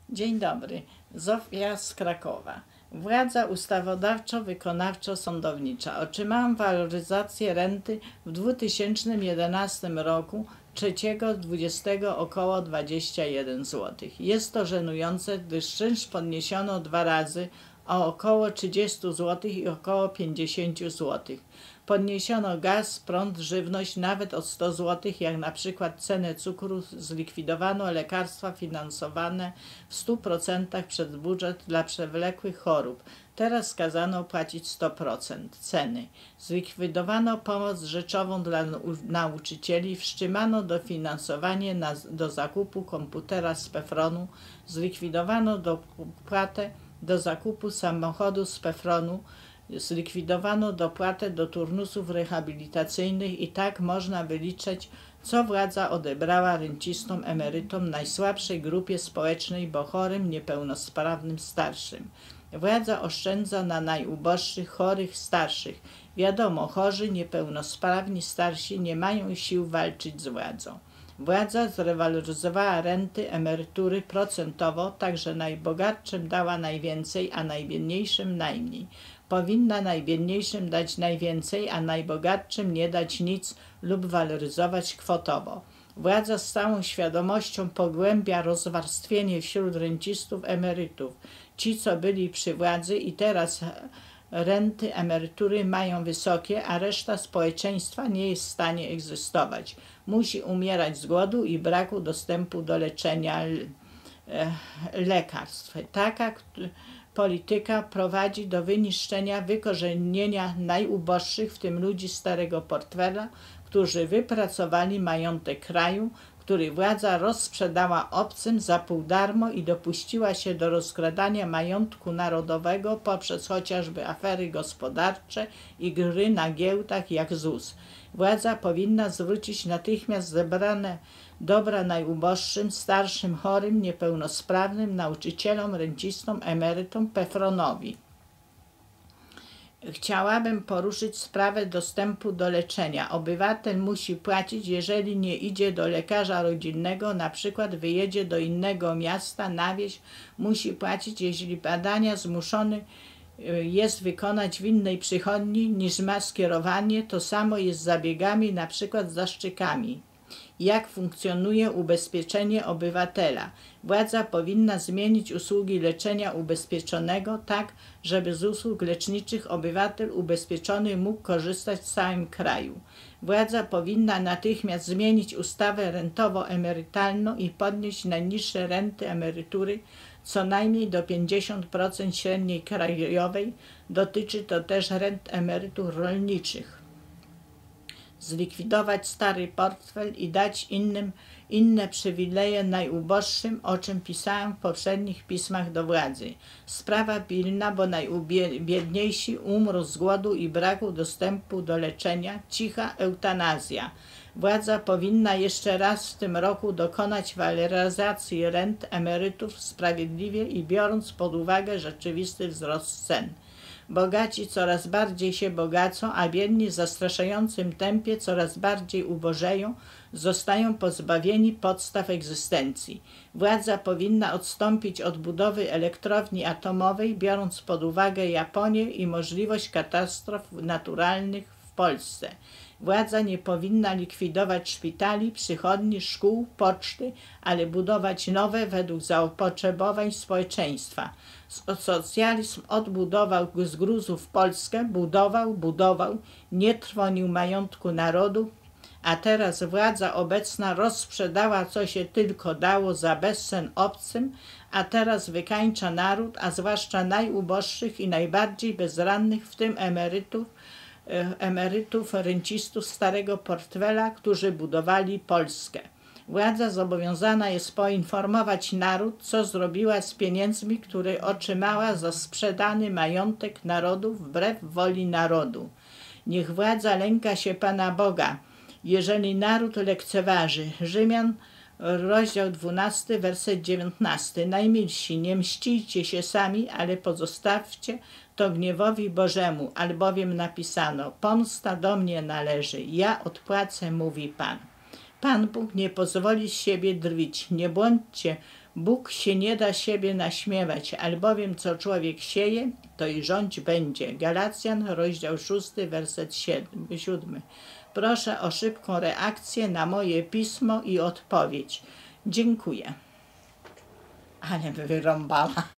Dzień dobry, Zofia z Krakowa. Władza ustawodawczo-wykonawczo-sądownicza. Otrzymałam waloryzację renty w 2011 roku, 3/20 około 21 zł. Jest to żenujące, gdyż czynsz podniesiono 2 razy o około 30 zł i około 50 zł. Podniesiono gaz, prąd, żywność nawet o 100 zł, jak na przykład cenę cukru, zlikwidowano lekarstwa finansowane w 100% przez budżet dla przewlekłych chorób. Teraz kazano płacić 100% ceny. Zlikwidowano pomoc rzeczową dla nauczycieli, wstrzymano dofinansowanie do zakupu komputera z PFRON-u, zlikwidowano dopłatę do zakupu samochodu z PFRON-u, zlikwidowano dopłatę do turnusów rehabilitacyjnych i tak można wyliczyć, co władza odebrała rencistom, emerytom, najsłabszej grupie społecznej, bo chorym, niepełnosprawnym, starszym. Władza oszczędza na najuboższych, chorych, starszych. Wiadomo, chorzy, niepełnosprawni, starsi nie mają sił walczyć z władzą. Władza zrewaloryzowała renty, emerytury procentowo, tak że najbogatszym dała najwięcej, a najbiedniejszym najmniej. Powinna najbiedniejszym dać najwięcej, a najbogatszym nie dać nic lub waloryzować kwotowo. Władza z całą świadomością pogłębia rozwarstwienie wśród rencistów, emerytów. Ci, co byli przy władzy i teraz renty, emerytury mają wysokie, a reszta społeczeństwa nie jest w stanie egzystować. Musi umierać z głodu i braku dostępu do leczenia, lekarstw. Taka polityka prowadzi do wyniszczenia, wykorzenienia najuboższych, w tym ludzi starego portfela, którzy wypracowali majątek kraju, który władza rozsprzedała obcym za pół darmo i dopuściła się do rozkradania majątku narodowego poprzez chociażby afery gospodarcze i gry na giełdach jak ZUS. Władza powinna zwrócić natychmiast zebrane dobra najuboższym, starszym, chorym, niepełnosprawnym, nauczycielom, rencistom, emerytom, PFRON-owi. Chciałabym poruszyć sprawę dostępu do leczenia. Obywatel musi płacić, jeżeli nie idzie do lekarza rodzinnego, na przykład wyjedzie do innego miasta, na wieś, musi płacić, jeśli badania zmuszony jest wykonać w innej przychodni niż ma skierowanie. To samo jest z zabiegami, na przykład zaszczykami. Jak funkcjonuje ubezpieczenie obywatela? Władza powinna zmienić usługi leczenia ubezpieczonego tak, żeby z usług leczniczych obywatel ubezpieczony mógł korzystać w całym kraju. Władza powinna natychmiast zmienić ustawę rentowo-emerytalną i podnieść najniższe renty, emerytury co najmniej do 50% średniej krajowej. Dotyczy to też rent emerytur rolniczych. Zlikwidować stary portfel i dać inne przywileje najuboższym, o czym pisałam w poprzednich pismach do władzy. Sprawa pilna, bo najbiedniejsi umrą z głodu i braku dostępu do leczenia. Cicha eutanazja. Władza powinna jeszcze raz w tym roku dokonać waloryzacji rent emerytów sprawiedliwie i biorąc pod uwagę rzeczywisty wzrost cen. Bogaci coraz bardziej się bogacą, a biedni w zastraszającym tempie coraz bardziej ubożeją, zostają pozbawieni podstaw egzystencji. Władza powinna odstąpić od budowy elektrowni atomowej, biorąc pod uwagę Japonię i możliwość katastrof naturalnych w Polsce. Władza nie powinna likwidować szpitali, przychodni, szkół, poczty, ale budować nowe według zapotrzebowań społeczeństwa. Socjalizm odbudował z gruzów Polskę, budował, nie trwonił majątku narodu, a teraz władza obecna rozsprzedała, co się tylko dało, za bezcen obcym, a teraz wykańcza naród, a zwłaszcza najuboższych i najbardziej bezrannych, w tym emerytów, rencistów starego portfela, którzy budowali Polskę. Władza zobowiązana jest poinformować naród, co zrobiła z pieniędzmi, które otrzymała za sprzedany majątek narodu wbrew woli narodu. Niech władza lęka się Pana Boga, jeżeli naród lekceważy. Rzymian, rozdział 12, werset 19. Najmilsi, nie mścijcie się sami, ale pozostawcie to gniewowi Bożemu, albowiem napisano: pomsta do mnie należy, ja odpłacę, mówi Pan. Pan Bóg nie pozwoli z siebie drwić. Nie bądźcie Bóg się nie da siebie naśmiewać, albowiem co człowiek sieje, to i rządź będzie. Galacjan, rozdział 6, werset 7. Proszę o szybką reakcję na moje pismo i odpowiedź. Dziękuję. Ale wyrąbała.